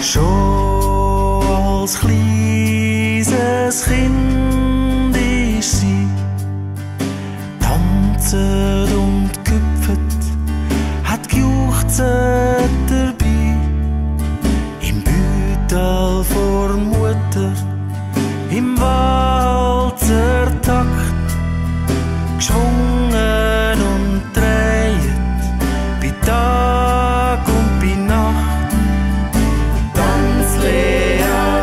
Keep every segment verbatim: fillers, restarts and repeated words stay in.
Schon als kleines Kind ist sie tanzet und gehüpft, hat gejuchzt dabei. Im Beutel vor Mutter, im Walzertakt, geschwungen und dreht, bei Tag und bei Nacht. Tanz, Lea,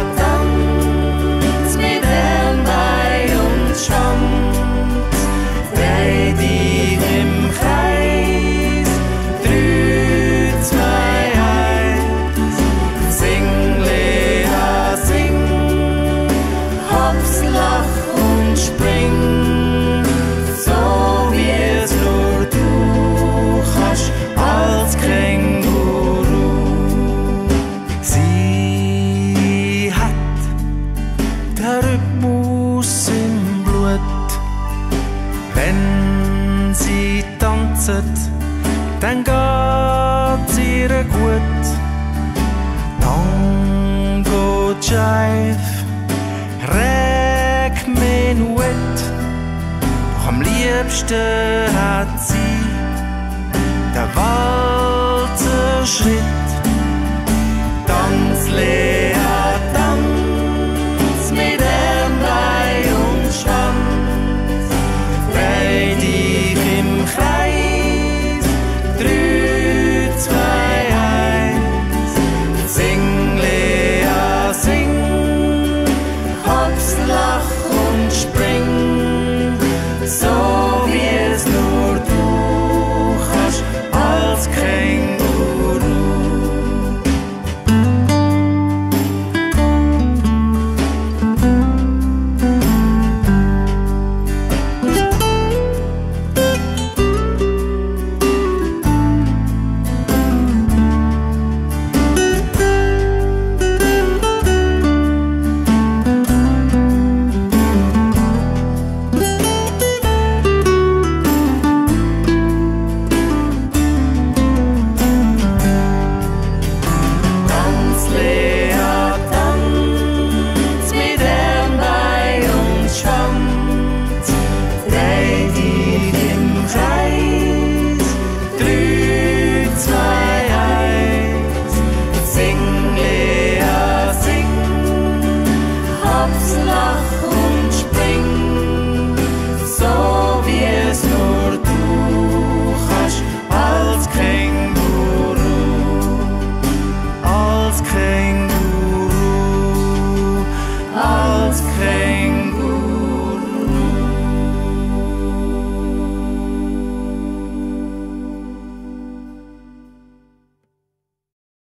tanz mit Ellenbein und Schwanz, dreh dich im Kreis, drei, zwei, eins, sing, Lea, sing, hops, lach und spring, so wie es nur du kannst als Känguru. Sie hat den Rhythmus im Blut, wenn sie tanzet, dann geht's ihr gut. Tango, Jive, Reg, Menuett, doch am liebsten hat sie den Walzerschritt.